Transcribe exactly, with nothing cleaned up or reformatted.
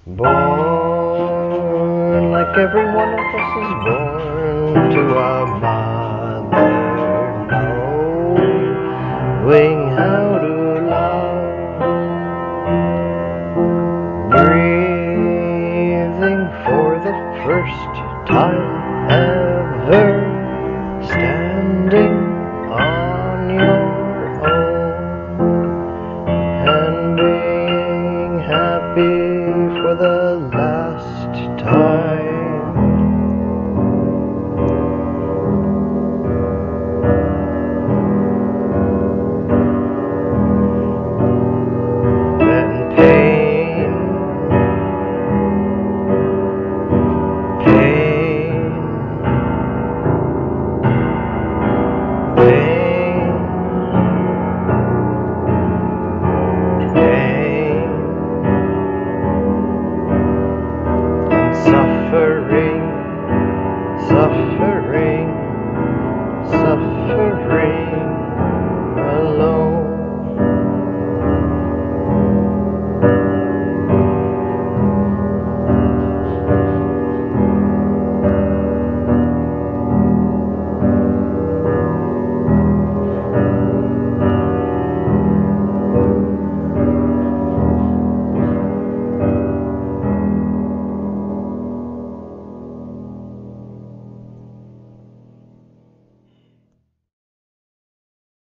Born like every one of us is born to a mother, knowing how to love, breathing for the first time ever, standing on your own, and being happy for the last